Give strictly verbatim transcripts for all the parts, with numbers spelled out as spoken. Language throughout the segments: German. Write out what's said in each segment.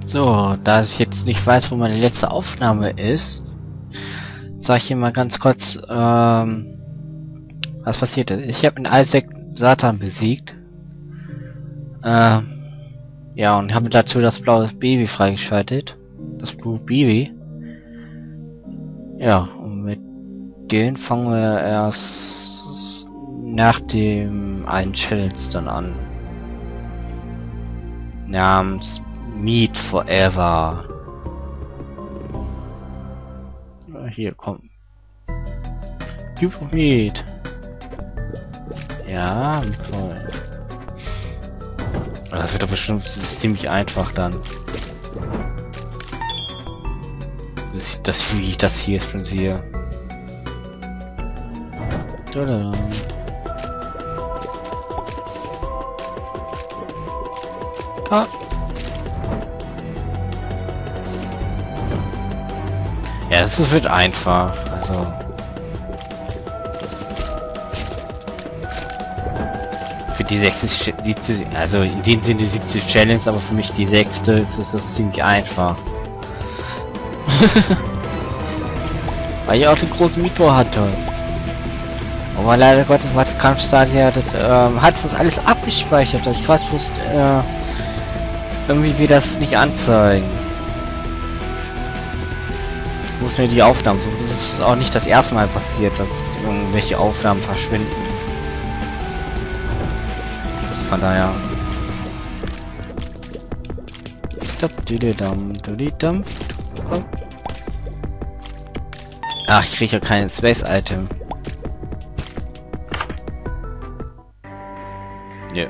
So, da ich jetzt nicht weiß, wo meine letzte Aufnahme ist, sage ich hier mal ganz kurz, ähm, was passiert ist. Ich habe in Isaac Satan besiegt. Äh, ja, und habe dazu das blaue Baby freigeschaltet. Das Blue Baby. Ja, und mit denen fangen wir erst nach dem einen Challenge dann an. Namens Meat Forever. Ja, hier, komm. Gib Meat. Ja, toll. Das wird doch bestimmt ziemlich einfach dann. Das, das wie ich das hier schon sehe. Dadada. Ah. Ja, das wird einfach. Also. Für die sechste, siebte, also in dem Sinne die siebte Challenge, aber für mich die sechste ist es das ziemlich einfach. Weil ich auch den großen Mikro hatte. Aber leider Gottes, was Kampfstart hier das, ähm, hat das alles abgespeichert. Ich weiß bloß, äh, irgendwie wir das nicht anzeigen. Ich muss mir die Aufnahmen suchen. Das ist auch nicht das erste Mal passiert, dass irgendwelche Aufnahmen verschwinden. Also von daher. Ach, ich kriege ja kein Space-Item. Nö.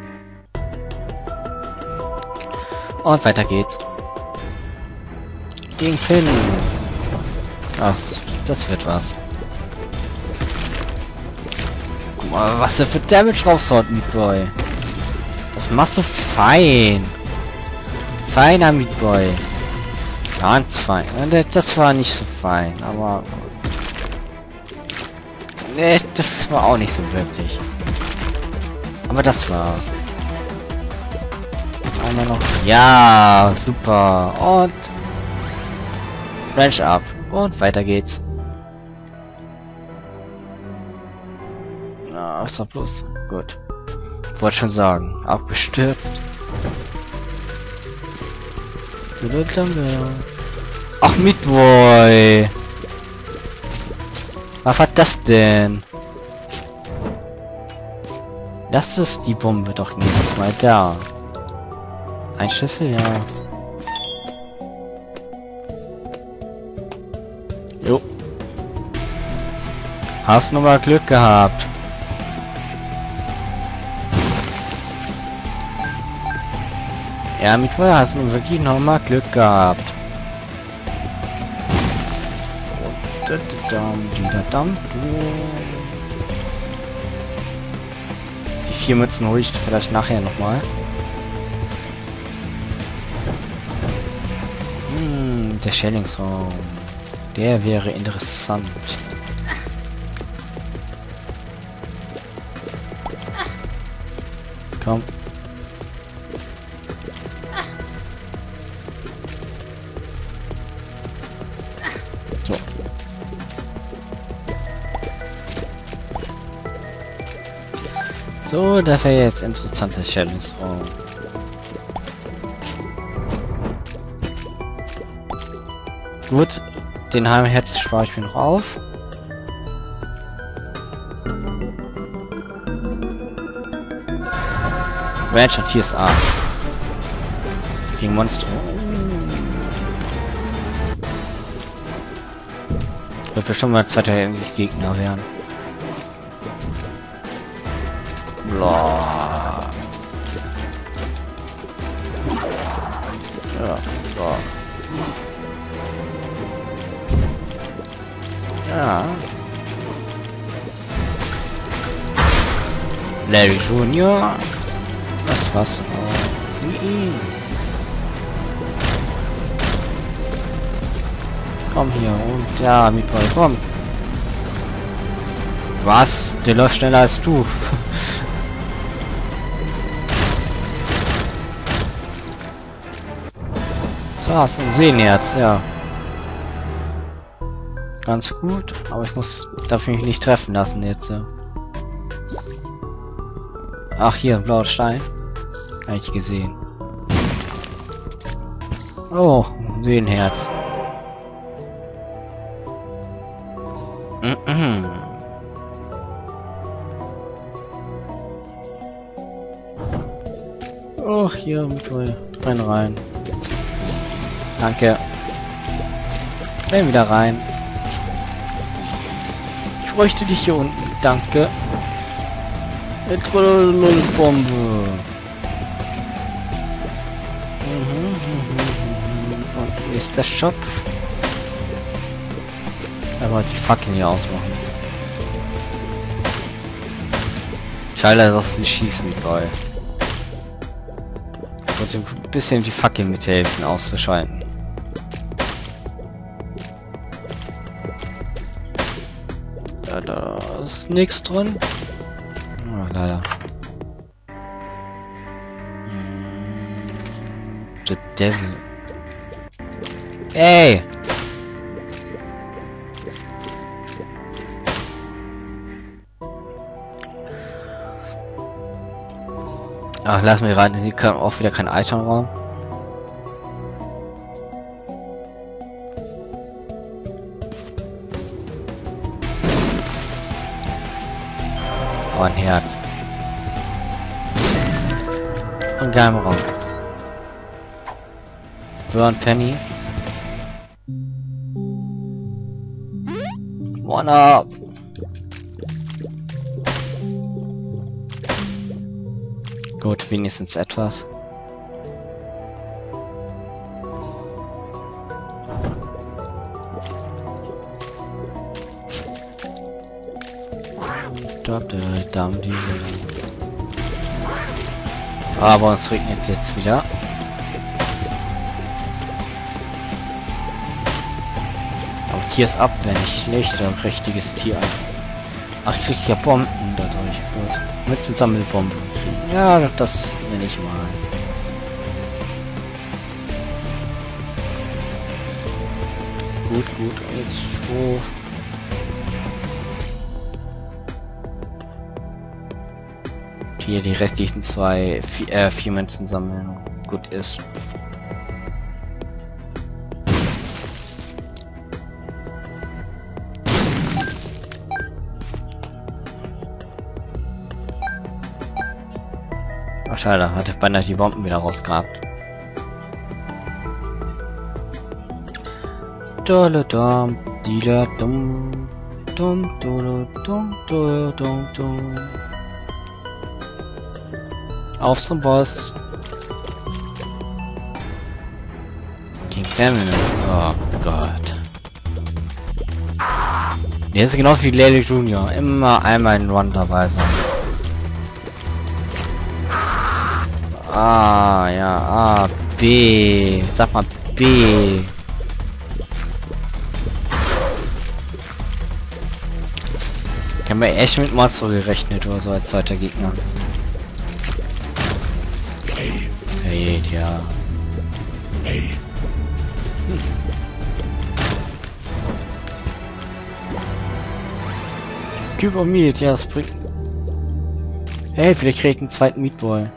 Und weiter geht's. Gegen Finn. Ach, das wird was. Guck mal, was der für Damage raushaut, Meat Boy. Das machst du fein. Feiner Meat Boy. Ganz fein. Das war nicht so fein, aber... Ne, das war auch nicht so wirklich. Aber das war... Einmal noch... Ja, super. Und... Range up. Und weiter geht's. Na, was war bloß? Gut. Wollte schon sagen. Abgestürzt. Ach, Meat Boy. Was war das denn? Das ist die Bombe doch nächstes Mal da. Ein Schlüssel, ja. Jo. Hast noch mal Glück gehabt. Ja, mit vorher hast du wirklich noch mal Glück gehabt. Die vier Mützen hole ich vielleicht nachher noch mal. Hm, der Schellings-Raum. Der wäre interessant. Komm. So. So, das wäre jetzt interessanter Challenge-Raum. Gut. Den Heimherz spare ich mir noch auf. Ranch und T S A. Gegen Monster. Wird bestimmt mal zweiter Gegner werden. Blah. Ja, so. Ja. Larry Junior Das war's. Oh. Komm hier und ja, Meat Boy, komm. Was? Der läuft schneller als du. Das war's. Ein Seenherz, ja. Ganz gut, aber ich muss, darf mich nicht treffen lassen jetzt. Ach, hier, ein blauer Stein. Gar nicht gesehen. Oh, Seenherz. Mhm. Oh, hier mit rein rein. Danke. Dann wieder rein. Ich bräuchte dich hier unten. Danke. Jetzt Bombe. Und hier ist der Shop. Da wollte ich die Fackeln hier ausmachen. Schade, dass es nicht schießen mit bei. Ich wollte ein bisschen die Fackeln mithelfen auszuschalten. Ja, da ist nichts drin. Oh, leider. The Devil. Ey! Ach, lass mich rein. Hier kann auch wieder kein Itemraum. Oh, ein Herz. Und Geheimraum. Burn Penny. One up. Gut, wenigstens etwas. Stop der Damen, die aber es regnet jetzt wieder. Aber Tier ist ab, wenn ich schlecht oder ein richtiges Tier an. Ach, ich krieg ja Bomben dadurch. Gut. Mit den Sammelbomben kriegen. Ja, das nenne ich mal. Gut, gut. Jetzt hoch. Hier die restlichen zwei, vier, äh, vier Münzen sammeln. Gut ist. Ach schade, hatte beinahe die Bomben wieder rausgehabt. Dole dum, dila dum, dum, dole dum, dole dum, dum. Auf zum Boss. King Feminine. Oh Gott. Der ist genau wie Lele Junior. Immer einmal in Run dabei sein. Ah, ja, A, B. Sag mal B. Ich habe mir echt mit Monster gerechnet oder so als zweiter Gegner. Hey, ja. Hey. Hm. Cube of Meat, ja, das bringt. Hey, vielleicht krieg ich einen zweiten Meatball.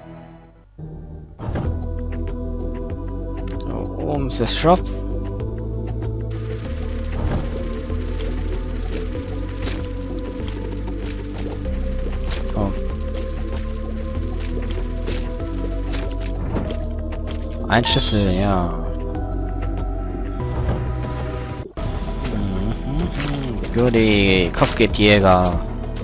So, oben ist der Shop. Oh. Ein Schlüssel, ja. Mhm. Goodie, Kopfgeldjäger.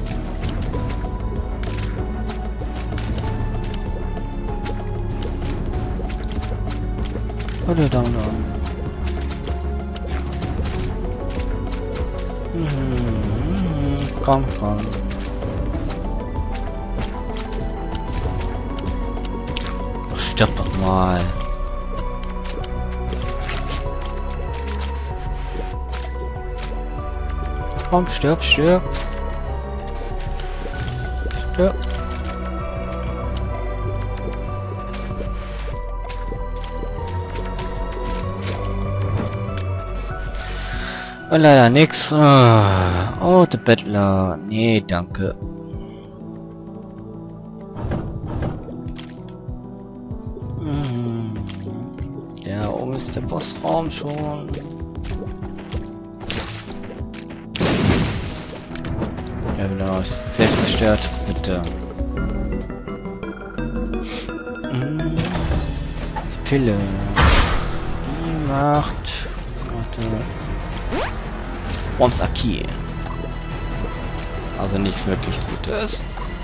Oder down down. Mhm. Komm, komm. Ach, stirb doch mal. Komm, stirb, stirb. Stirb. Und leider nix. Oh, der Bettler. Nee, danke. Hm. Ja, oben ist der Bossraum schon. Ja, genau, ist selbst zerstört. Bitte. Hm. Die Pille. Die macht. Warte. Aki. Also nichts wirklich Gutes.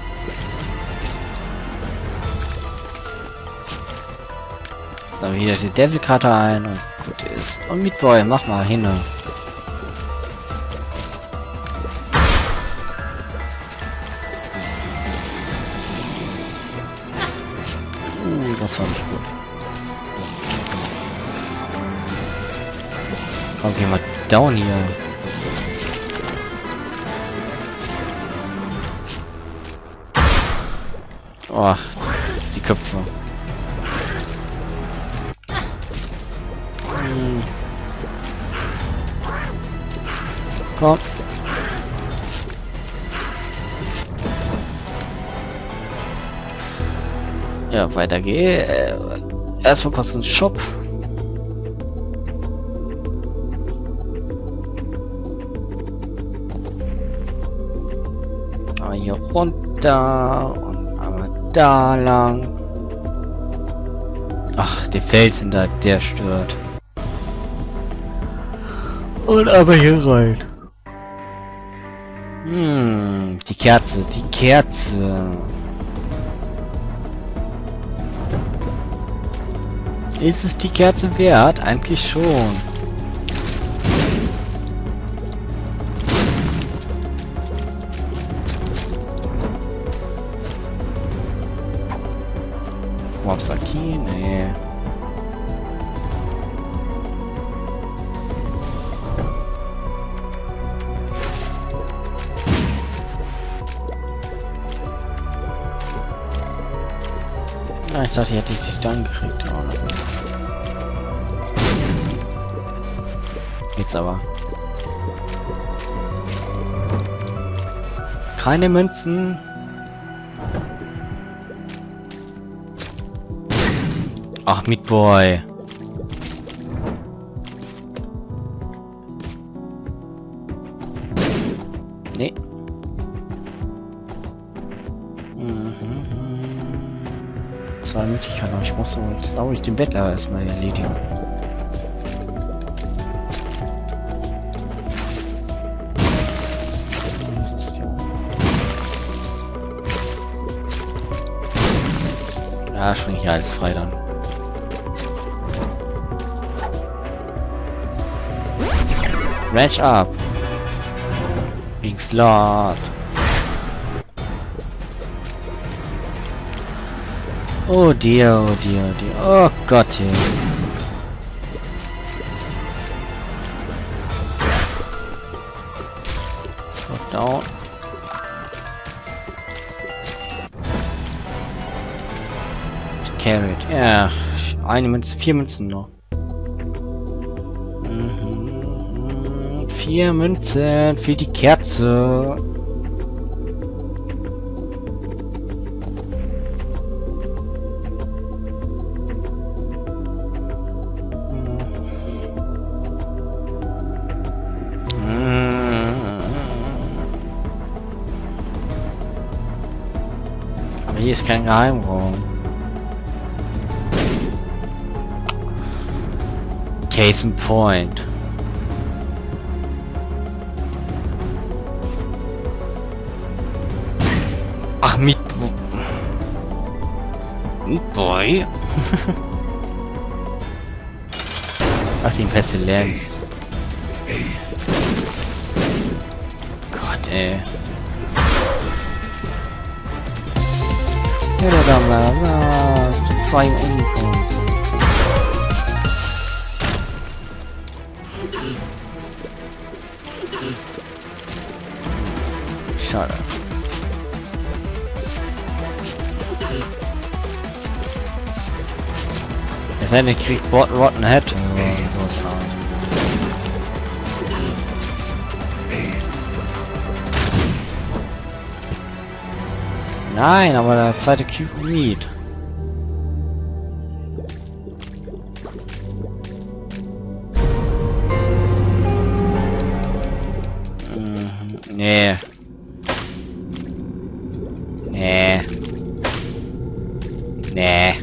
Dann wieder die Devil-Karte ein und gut ist. Und Meat Boy, mach mal hin. Uh, das war nicht gut. Komm, geh mal down hier. Oh, die Köpfe. Hm. Komm. Ja, weiter geht's. Äh, erstmal kostet ein Shop. Aber hier runter und einmal da lang. Ach, der Felsen da, der stört. Und aber hier rein. Hm, die Kerze, die Kerze. Ist es die Kerze wert? Eigentlich schon. Aki? Nee. Ah, ich dachte, ich hätte dich dann gekriegt. Oder? Jetzt aber. Keine Münzen. Ach, Meat Boy. Nee. Mhm. Zwei Möglichkeiten, aber ich muss so, glaube ich, den Bettler erstmal erledigen. Ja, schon hier alles frei dann. Ranch up. Gegen Slot. Oh dear, oh dear, oh dear. Oh Gott, hier. Drop down. Carrot. Ja, eine Münze, vier Münzen noch. Mhm. Vier Münzen für die Kerze. Aber hier ist kein Geheimraum. Case in point. Ach, Meat Boy. Meat Boy? Ach, die Pestilenz. Gott, ey. Ja, da mal, na, zu fein umkommen. Schade. Es sei denn, ich krieg Rotten Head oder sowas. Nein, aber der zweite Cube-Meat. Mhm, nee. Nee. Nee.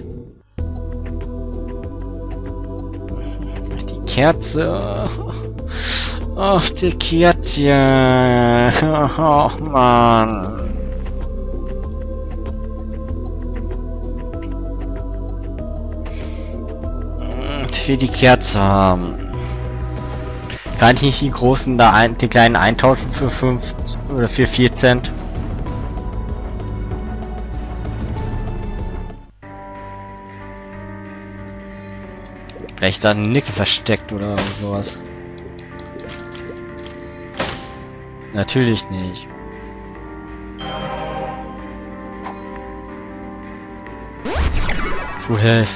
Die Kerze. Ach, die Kerze. Ach, Mann. Ich will die Kerze haben. Kann ich nicht die großen da ein, die kleinen eintauschen für fünf oder für vier Cent? Vielleicht da ein Nickel versteckt oder sowas. Natürlich nicht. Full Health.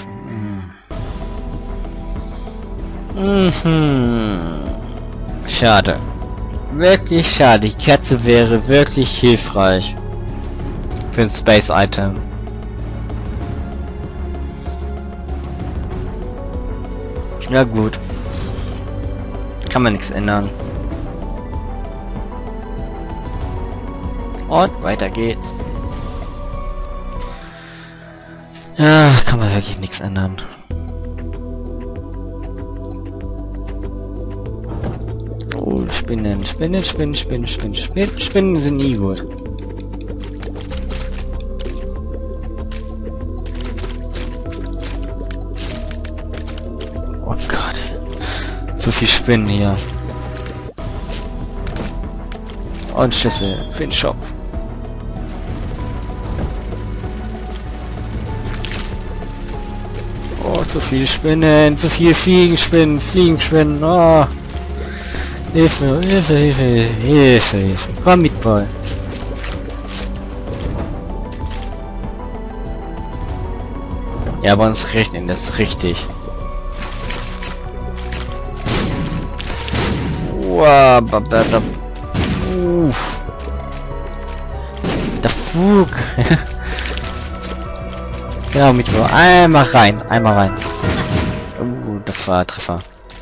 Mhm. Schade. Wirklich schade. Die Kerze wäre wirklich hilfreich. Für ein Space Item. Ja gut. Kann man nichts ändern. Und weiter geht's. Ja, kann man wirklich nichts ändern. Oh, Spinnen, Spinnen, Spinnen, Spinnen, Spinnen, Spinnen, Spinnen sind nie gut. Oh Gott. Zu viel Spinnen hier. Und Schüssel für den Shop. Oh, zu viel Spinnen, zu viel Fliegenspinnen, Fliegenspinnen, oh. Hilfe, Hilfe, Hilfe, Hilfe, Hilfe. Komm mit, Boy. Ja, bei uns rechnen das ist richtig. Wow, babada. Uff. Der Flug. Ja, mit Boy. Einmal rein, einmal rein. Uh, das war ein Treffer.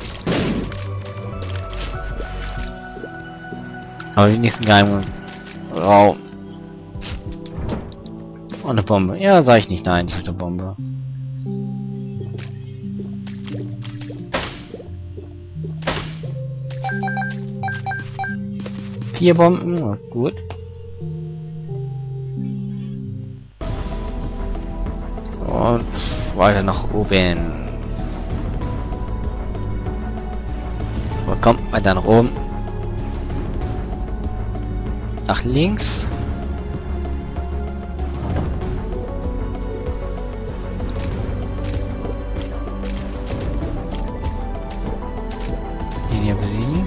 Aber die nächsten geheimen Raum. Oh, eine Bombe. Ja, sag ich nicht nein, das ist eine Bombe. Vier Bomben, oh, gut. Und weiter nach oben. Oh, komm, weiter nach oben. Nach links. Den hier besiegen.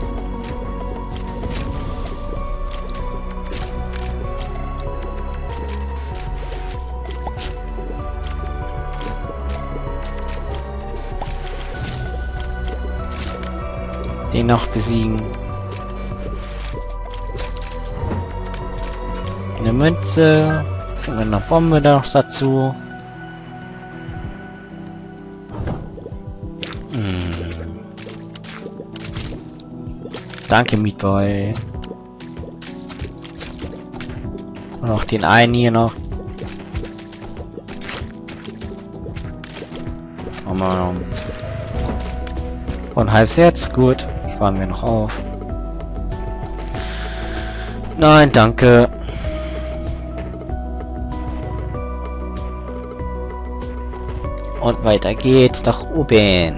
Den noch besiegen. Eine Münze, kriegen wir noch Bombe da noch dazu. Hm. Danke, Meat Boy. Und auch den einen hier noch. Oh Mann. Und halbes Herz, gut. Sparen wir noch auf. Nein, danke. Und weiter geht's nach oben.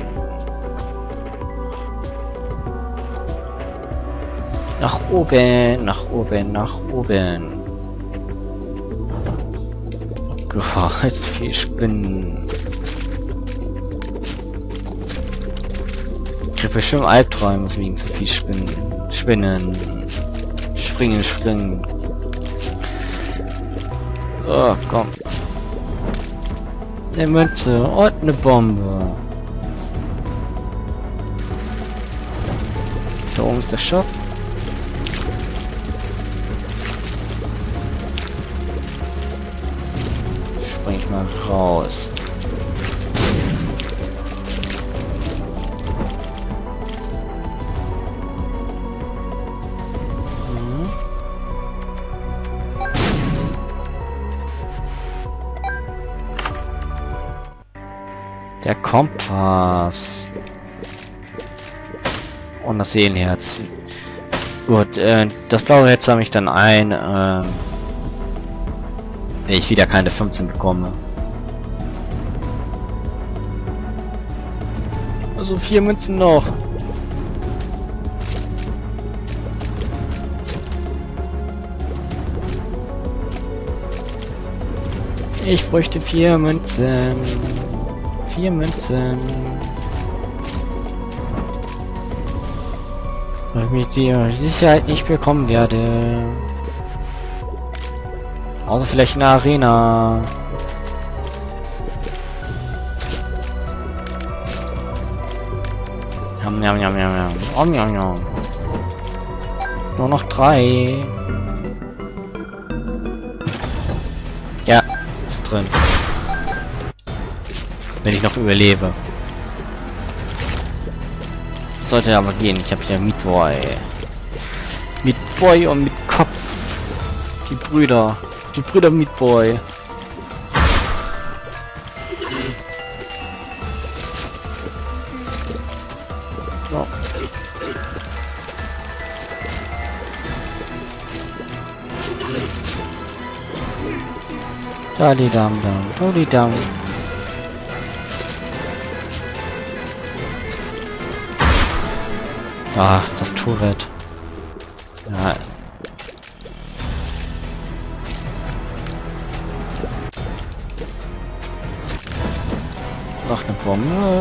Nach oben, nach oben, nach oben. Oh Gott, so viel Spinnen. Ich krieg bestimmt Albträume wegen so viel Spinnen. Spinnen. Springen, springen. Oh, komm. Eine Münze und eine Bombe. Da oben ist der Shop. raus. Mhm. Der Kompass. Und das Seelenherz. Gut, äh, das blaue Herz sammle ich dann ein, ähm, wenn ich wieder keine fünfzehn bekomme. Also vier Münzen noch. Ich bräuchte vier Münzen. Vier Münzen. Weil ich mich die Sicherheit nicht bekommen werde. Außer vielleicht in der Arena. Jam, jam, jam, jam, jam. Om, jam, jam. Nur noch drei. Ja, ist drin. Wenn ich noch überlebe. Sollte aber gehen. Ich habe hier Meat Boy. Meat Boy und mit Kopf. Die Brüder. Die Brüder Meat Boy. So. Da die Dam Dam. Da die Dam. Ach, das Turret. Ja. Noch eine Bombe.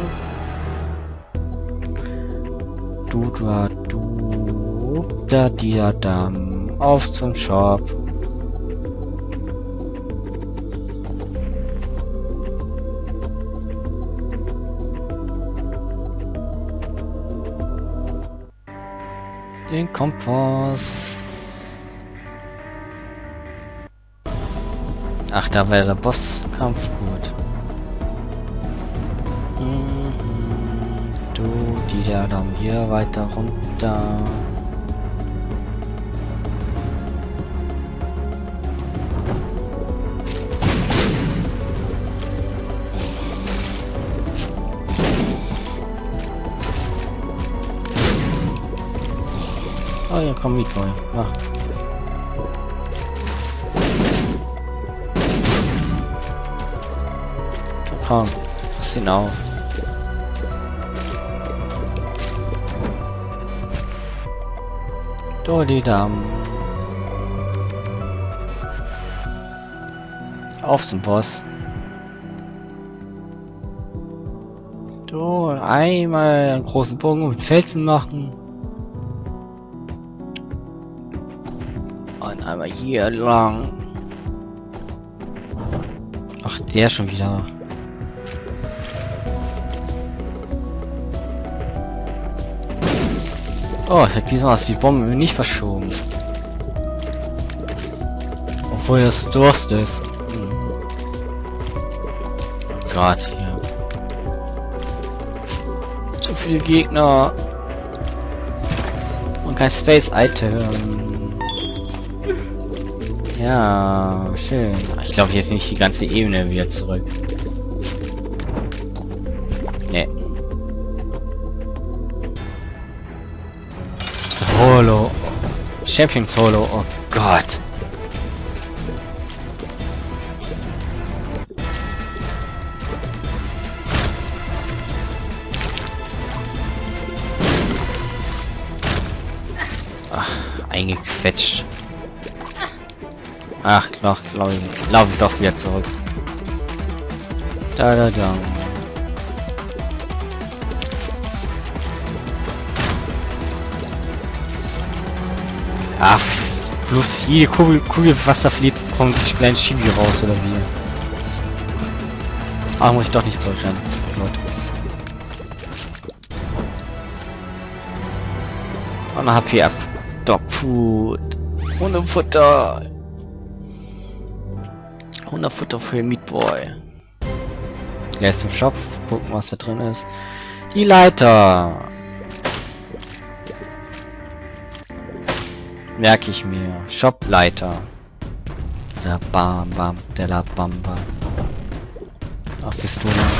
Du, da, du. Da, die, da, dam. Auf zum Shop. Den Kompass. Ach, da wäre der Bosskampf gut. Mhm. Du, die da dann hier weiter runter. Oh, ja, komm mit, Boy. Mach. Da komm, pass ihn auf. Dolidam. Auf zum Boss. Du, einmal einen großen Bogen mit Felsen machen. Und einmal hier lang. Ach, der schon wieder. Oh, ich hab diesmal die Bombe nicht verschoben. Obwohl das Durst ist. Hm. Oh Gott, hier. Zu viele Gegner. Und kein Space Item. Ja, schön. Ich glaube jetzt nicht die ganze Ebene wieder zurück. Nee. Solo. Champion Solo. Oh Gott. Ach, eingequetscht. Ach, noch, glaube ich, laufe ich doch wieder zurück. Da, da, da. Ach, bloß jede Kugel, Kugel was da fliegt, kommt ein kleines Chibi raus, oder wie? Ach, muss ich doch nicht zurückrennen. Gut. Und ein H P ab. Dog Food. Hundefutter. Futter für Meat Boy. Gleich zum Shop, gucken was da drin ist. Die Leiter. Merke ich mir. Shop-Leiter. Der Bam Bam, der la Bam Bam. Ach, bist du noch?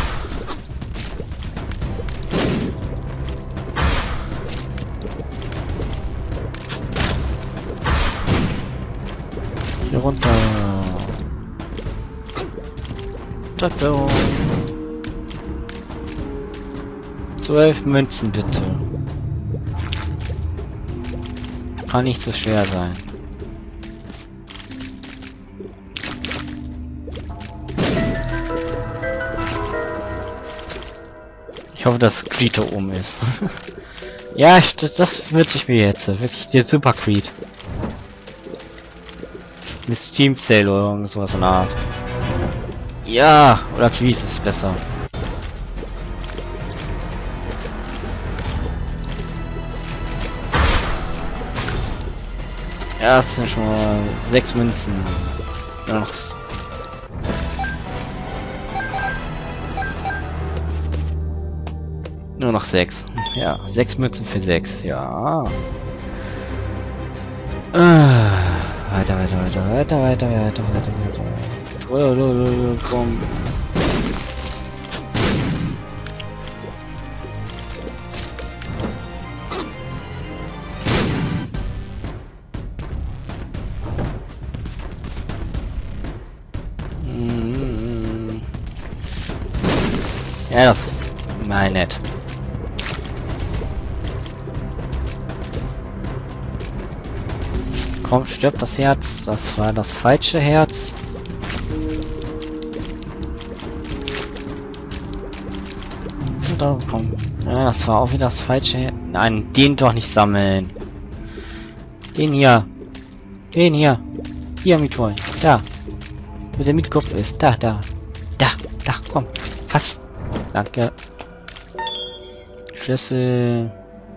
Hier runter. Treppe. Zwölf Münzen bitte. Kann nicht so schwer sein. Ich hoffe, dass Creed oben ist. Ja, ich, das, das wünsche ich mir jetzt. Wirklich der Super Creed. Mit Steam Sale oder irgend sowas in der Art. Ja, oder Creed ist besser. Ja, das sind schon mal sechs Münzen. Nur noch Nur noch sechs. Ja, sechs Münzen für sechs. Ja. Ah, weiter, weiter, weiter, weiter, weiter, weiter, weiter, weiter. Komm. Ja, das ist mal nett. Komm, stirbt das Herz. Das war das falsche Herz. Da, komm. Ja, das war auch wieder das falsche Herz. Nein, den doch nicht sammeln. Den hier. Den hier. Hier, Mietwohl. Da. Wo der Mietkopf ist. Da, da. Da, da, komm. Fass. Danke. Schlüssel.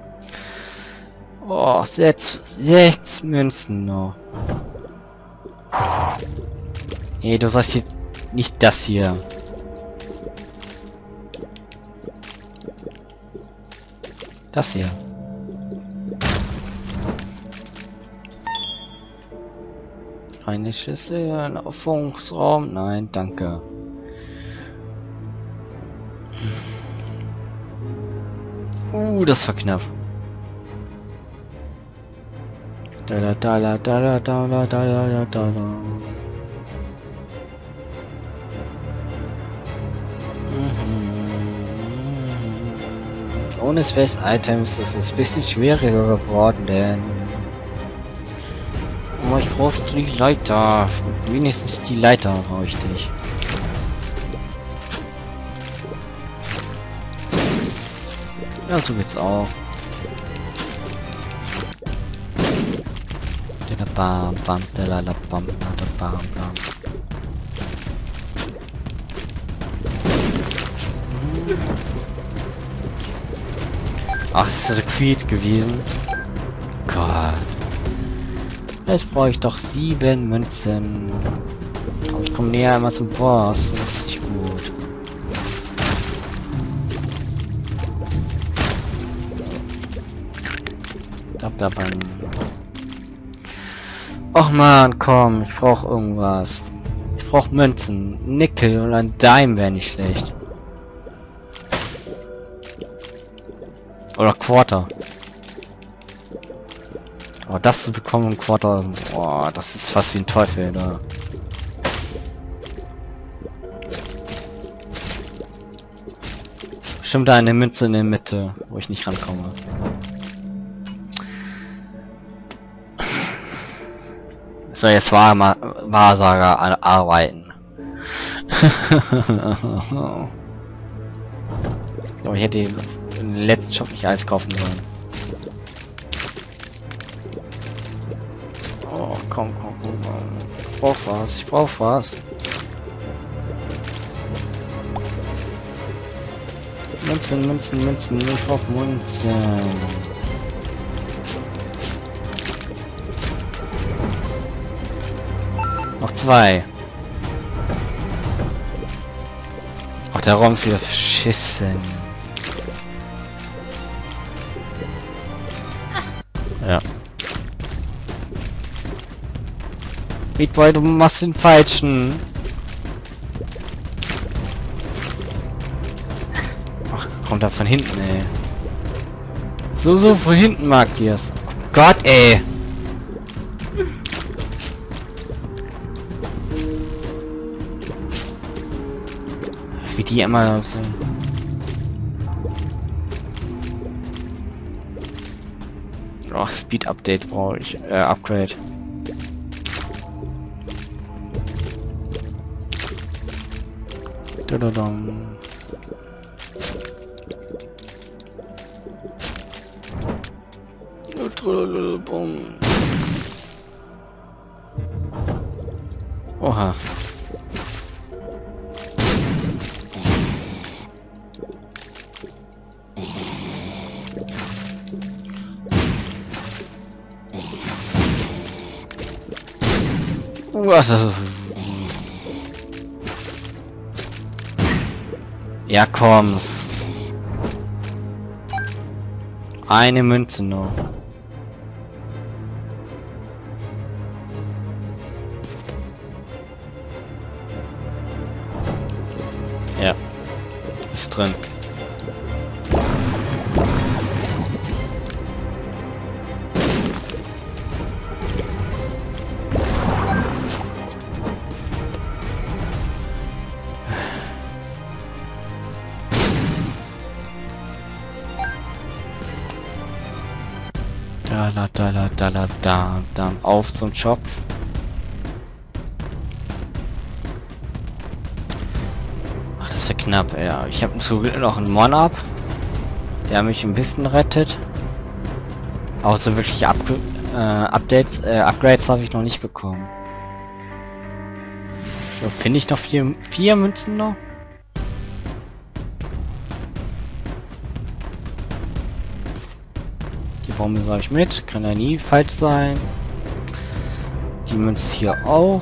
Oh, sechs, sechs Münzen noch. Nee, du sollst jetzt nicht das hier. Das hier. Eine Schüssel, ein Aufführungsraum. Nein, danke. Uh, das war knapp. Da da da da da da da da da da da. Ohne Space Items ist es ein bisschen schwieriger geworden, denn oh, ich brauche die Leiter. Wenigstens die Leiter brauche ich nicht. Ja, so geht's auch. Da bam bam da la la bam da bam bam. Ach, ist das Creed gewesen? Gott. Jetzt brauche ich doch sieben Münzen. Aber ich komme näher immer zum Boss. Das ist nicht gut. Da, da, bam. Och man, komm, ich brauche irgendwas. Ich brauche Münzen, Nickel und ein Dime wäre nicht schlecht. Oder Quarter. Aber das zu bekommen, ein Quarter, boah, das ist fast wie ein Teufel, da. Bestimmt da eine Münze in der Mitte, wo ich nicht rankomme. So, jetzt war mal Wahrsager an arbeiten. Ich glaube, ich hätte im letzten Shop nicht alles kaufen sollen. Oh, komm, komm, komm, komm. Ich brauch was, ich brauch was. Münzen, Münzen, Münzen, ich brauch Münzen. Noch zwei. der Raum ist wieder verschissen. Ja. Meat Boy, du machst den falschen. Ach, kommt da von hinten, ey. So, so, von hinten mag die es. Oh Gott, ey. Wie die immer so. Oh, Speed Update brauche ich. Äh, Upgrade. Dadadam. Oha. Was? Ja, komm's. Eine Münze nur. Ja. Ist drin. Da la da la da la da da auf zum Shop. Ach, das wäre knapp, ja. Ich habe zum Glück noch einen Mon-Up, der mich ein bisschen rettet. Auch so wirklich Up äh, Updates, äh, Upgrades habe ich noch nicht bekommen. So, finde ich noch vier, vier Münzen noch? Die Bombe sage ich mit, kann ja nie falsch sein. Die Münze hier auch.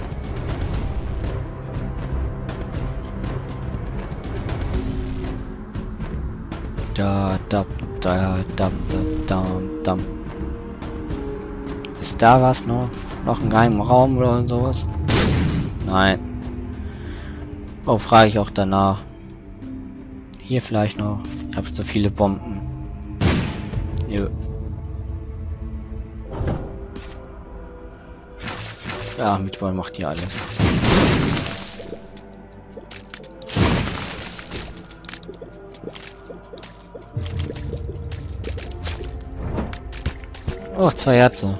Da, da, da, da, da, da, da. Ist da was noch? Noch ein geheimer Raum oder sowas? Nein. Oh, frage ich auch danach. Hier vielleicht noch. Ich habe so viele Bomben. Nö. Ja, Meatball macht hier alles. Oh, zwei Herzen.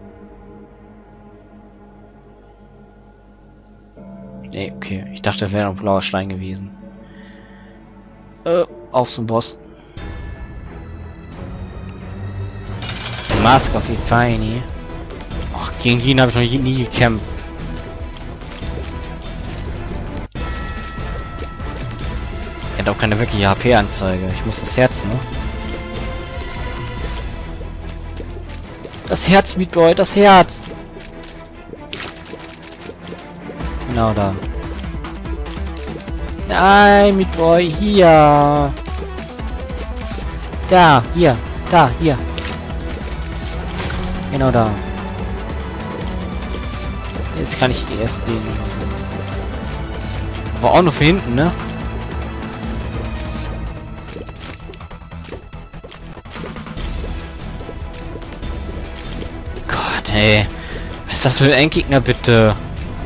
Nee, okay. Ich dachte, wäre ein blauer Stein gewesen. Äh, auf zum Boss. Mask of Ifeini. Ach, gegen ihn habe ich noch nie, nie gekämpft. Er hat auch keine wirkliche H P-Anzeige. Ich muss das Herz, ne? Das Herz, Meat Boy, das Herz! Genau da. Nein, Meat Boy, hier! Da, hier, da, hier. Genau da. Jetzt kann ich die erst den. Aber auch nur für hinten, ne? Gott, ey. Was ist das für ein Endgegner, bitte?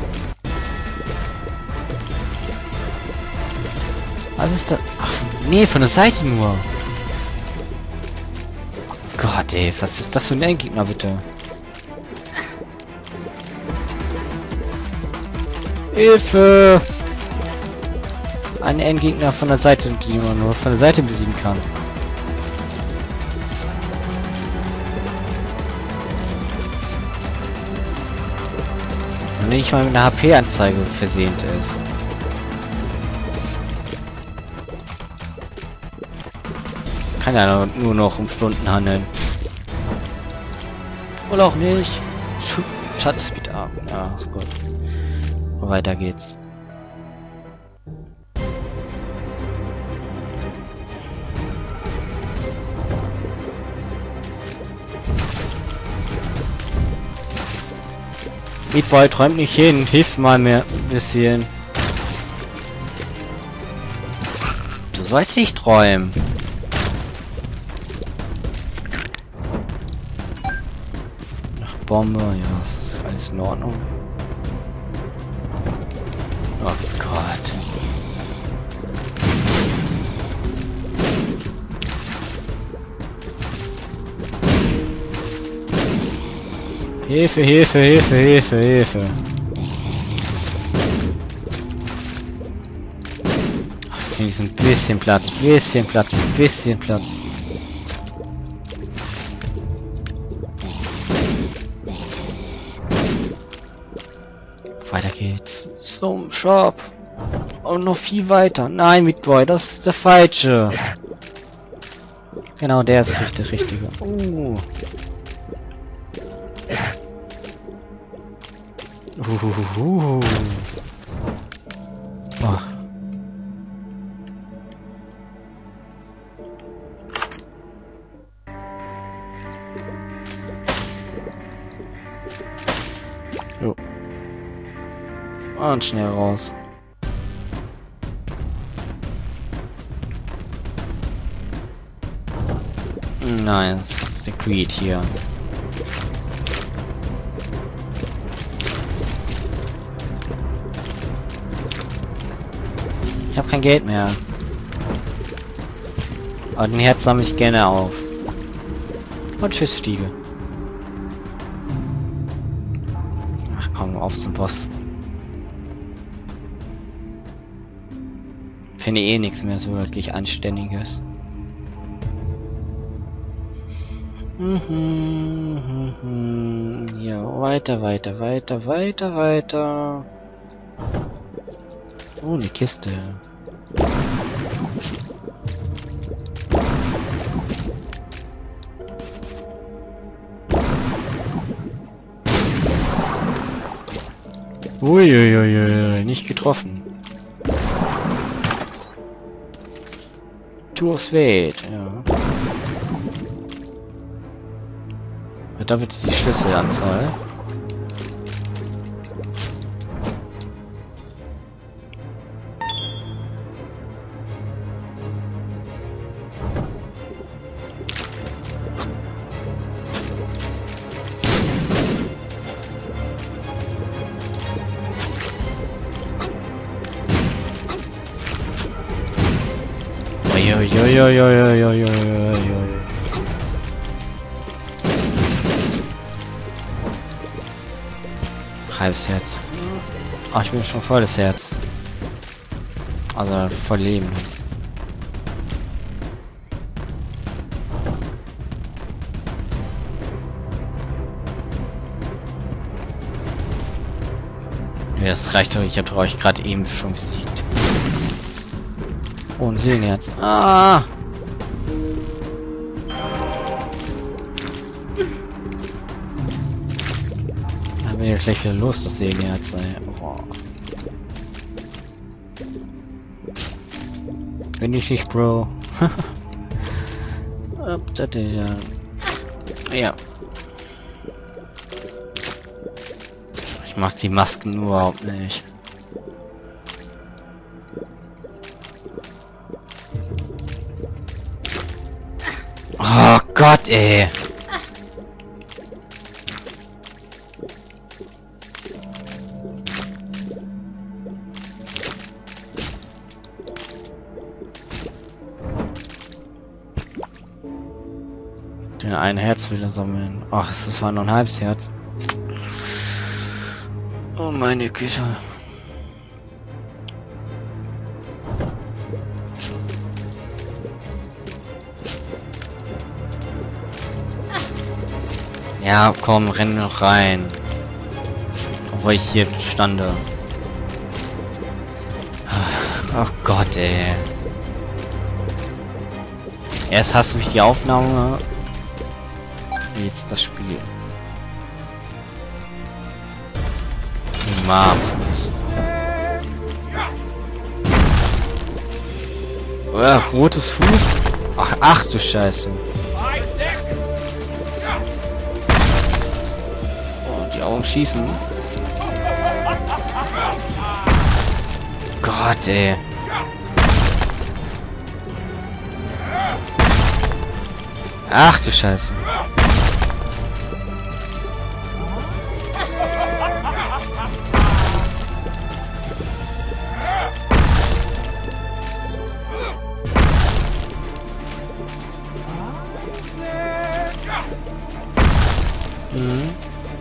Was ist das? Ach, nee, von der Seite nur. Gott, ey, was ist das für ein Endgegner, bitte? Hilfe! Ein Endgegner von der Seite, die man nur von der Seite besiegen kann. Und nicht mal mit einer H P-Anzeige versehnt ist. Kann ja nur noch um Stunden handeln. Oder auch nicht. Schatz wieder ab. Ja, ist gut. Weiter geht's. Meatboy träumt nicht hin. Hilf mal mir ein bisschen. Du sollst nicht träumen. Ach, Bombe, ja, das ist alles in Ordnung. Oh Gott. Hilfe, Hilfe, Hilfe, Hilfe, Hilfe. Wenigstens ein bisschen Platz, bisschen Platz, bisschen Platz. Weiter geht's zum Shop. Und noch viel weiter. Nein, Meatboy, das ist der falsche. Genau, der ist richtig, richtige. Uh. Uhuhuhu. Oh. Jo. Und schnell raus. Nice. Secret hier. Ich habe kein Geld mehr. Aber den Herz sammle ich gerne auf. Und tschüss, Fliege. Ach komm, auf zum Boss. Finde eh nichts mehr so wirklich Anständiges. Mhm, mhm, ja, weiter, weiter, weiter, weiter, weiter. Oh, eine Kiste. Uiuiui, nicht getroffen. Tours Welt, ja. Da wird die Schlüsselanzahl. Uiuiuiuiuiuiuiui. Halbes Herz. Ach, ich bin schon volles Herz. Also voll Leben. Ja, das reicht doch. Ich habe euch gerade eben schon besiegt. Oh, ein Seelenherz. Ah! Dann bin ich gleich wieder los, das Seelenherz. Oh. Bin ich nicht, Bro. Ja. Ich mach die Masken überhaupt nicht. Oh Gott, ey. Den einen Herz will er sammeln. Ach, das war nur ein halbes Herz. Oh meine Güte. Ja, komm, renn noch rein. Obwohl ich hier stande. Ach Gott, ey. Erst hast du mich die Aufnahme. Jetzt das Spiel. Marfuß. Oh, rotes Fuß. Ach, ach du Scheiße. Oh, die Augen schießen. Gott, ey. Ach du Scheiße. Mhm.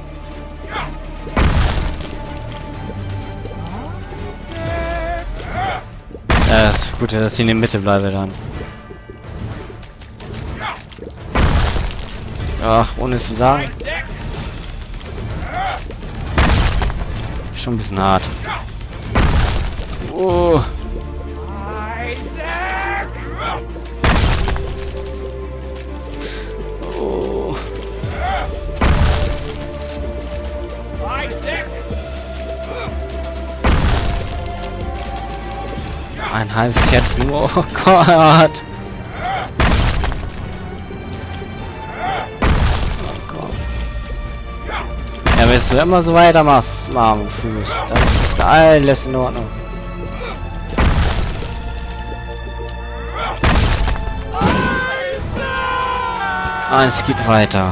Ja, das ist gut, dass ich in der Mitte bleibe dann. Ach, ohne es zu sagen. Schon ein bisschen hart. Oh. Oh. Ein halbes Herz nur. Oh Gott. Ja, wenn du immer so weitermachst, Mom, Fuß, dann ist alles in Ordnung. Ah, es geht weiter.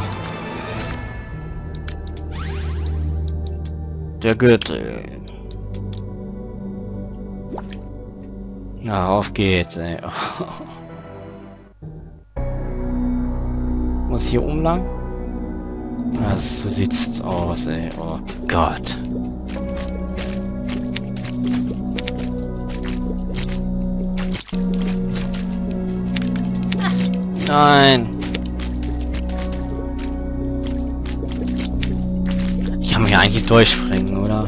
Der Gürtel. Na, auf geht's, ey. Muss hier umlang? Ja, so sieht's aus, ey. Oh Gott. Nein. Ich kann mich eigentlich durchspringen, oder?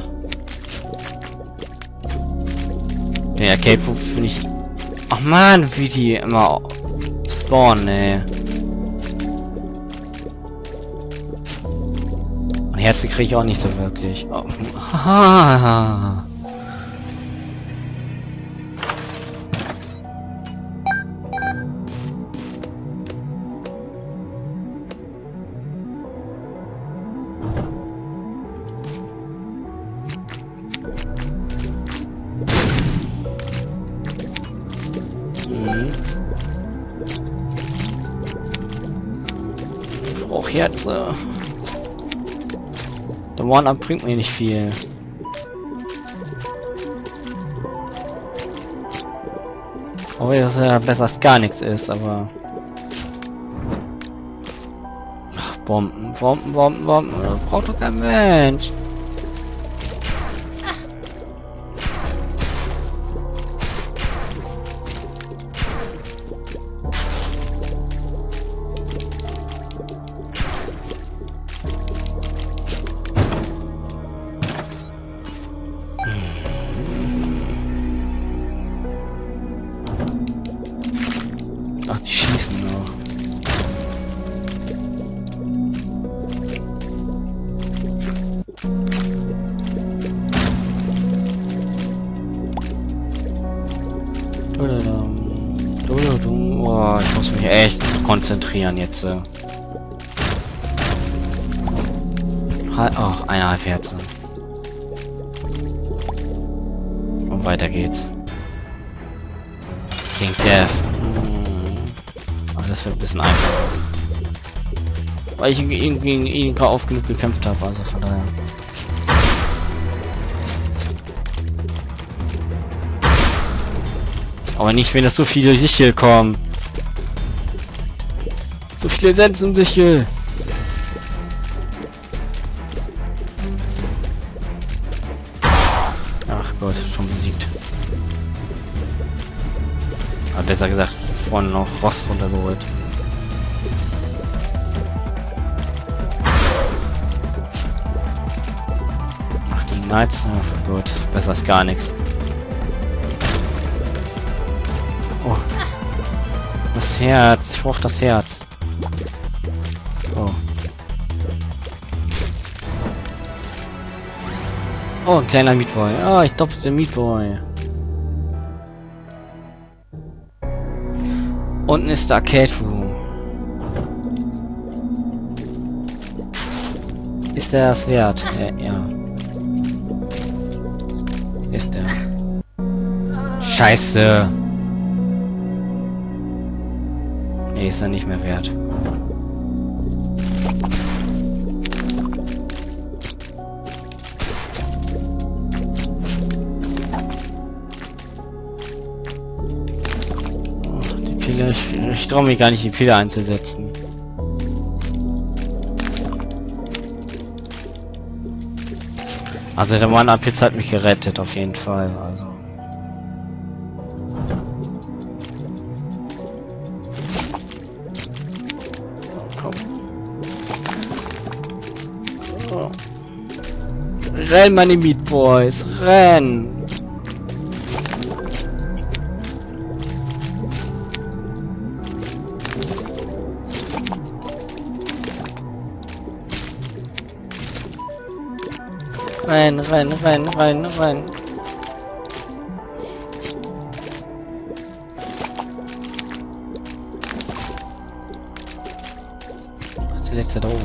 Der Arcade finde ich... Ach man, wie die immer spawnen, ey. Und Herzen kriege ich auch nicht so wirklich. Oh. Mhm. Ich brauche Herzen. Der One-Up bringt mir nicht viel. Obwohl das ja besser als gar nichts ist, aber... Ach, Bomben, Bomben, Bomben, Bomben. Das braucht doch kein Mensch. Ach, die schießen noch. Oh, ich muss mich echt konzentrieren jetzt. Ach, eineinhalb Herzen. Und weiter geht's. King Death. Das wird ein bisschen einfacher. Weil ich gegen ihn, ihn gerade oft genug gekämpft habe, also von daher. Aber nicht, wenn das so viele Sichel kommen. So viele Sensen-Sichel. Ach Gott, schon besiegt. Aber besser gesagt, vorne noch Rost runtergeholt. Ach, die Knights, ja, gut, besser als gar nichts. Oh. Das Herz, ich brauche das Herz. Oh. Oh, ein kleiner Meatboy. Ah, ich glaube, der Meatboy. Unten ist der Arcade Room. Ist der das wert? Ja, ja. Ist der. Scheiße. Nee, ist er nicht mehr wert. Oh, die Pille, ich, ich traue mich gar nicht, die Pille einzusetzen. Also der Mann ab jetzt hat mich gerettet, auf jeden Fall, also. Komm. Oh. Renn, meine Meat Boys, renn! Renn, renn, renn, renn, renn. Was ist der letzte da oben?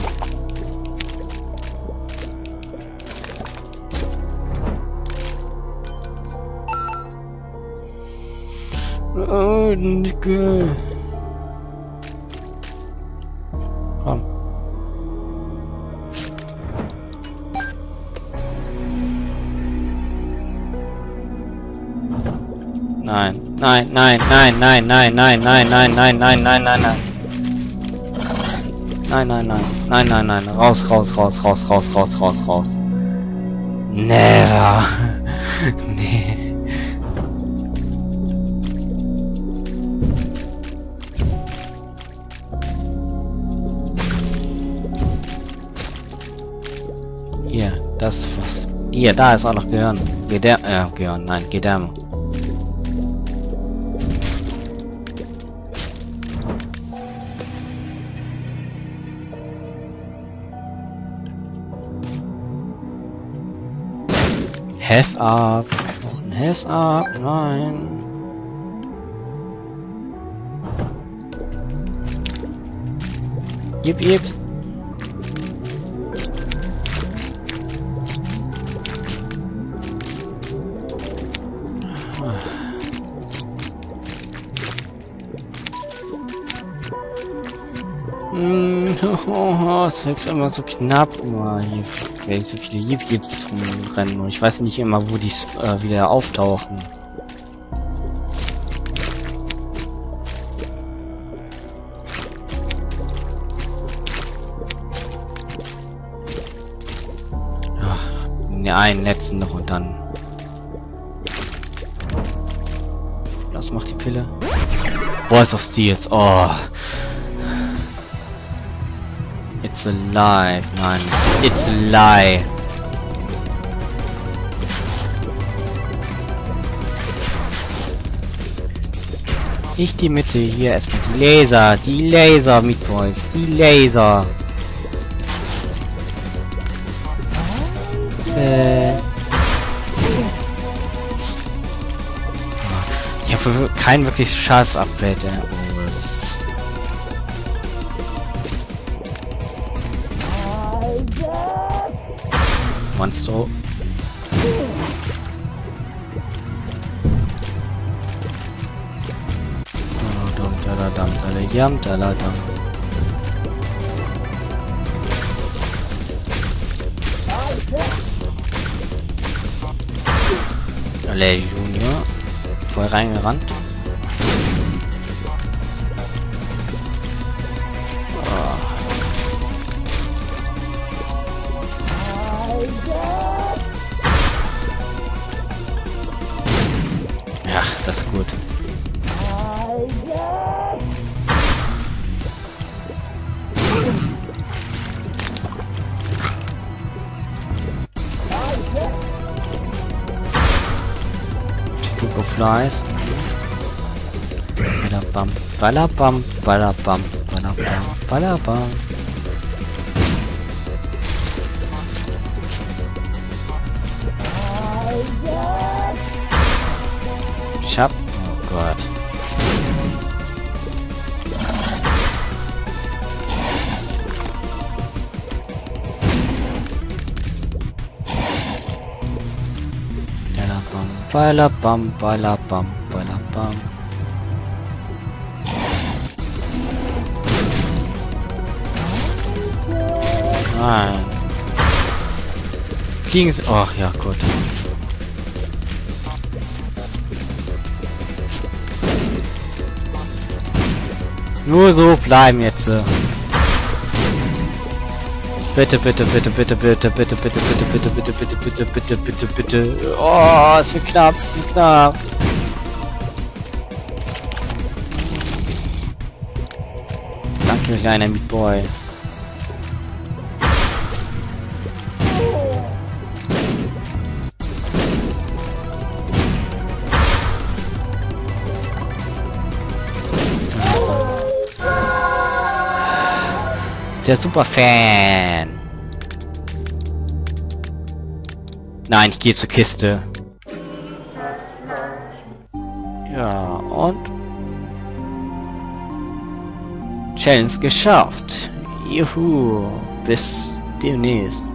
Oh, Nicke. Komm. Nein, nein, nein, nein, nein, nein, nein, nein, nein, nein, nein, nein, nein, nein. Nein, nein, nein, nein, nein, nein, raus, raus, raus, raus, raus, raus, raus, raus. Never. Nee. Hier, das ist was. Hier, da ist auch noch Gehirn. Gedär, äh, Gehirn, nein, Gedärme. Health up. Health up. Nein. Jip, jip. Mm, oh, es wird immer so knapp. Oh, hier, hier so viele Jeep gibt's rumrennen und ich weiß nicht immer, wo die äh, wieder auftauchen. Ach, ne, einen letzten noch und dann. Was macht die Pille? Voice of Steels. Oh. It's alive, Mann. It's a lie. Nicht die Mitte, hier erstmal die Laser, die Laser, Meat Boys, die Laser. Äh. Ich habe kein wirklich Schadensupgrade. Oh, das Monster. Alle Junior voll reingerannt. Ja, das ist gut. Stuko Flies. Balabam, balabam, balabam, balabam, balabam. Ich hab... Oh Gott. Balabam, balabam, balabam, haben. Nein. Fliegen sie... Ach ja, gut. Nur so bleiben jetzt. Bitte, bitte, bitte, bitte, bitte, bitte, bitte, bitte, bitte, bitte, bitte, bitte, bitte, bitte, bitte. Oh, es wird knapp, es wird knapp. Danke, kleiner Meatboy. Der Superfan. Nein, ich gehe zur Kiste. Ja, und Challenge geschafft. Juhu. Bis demnächst.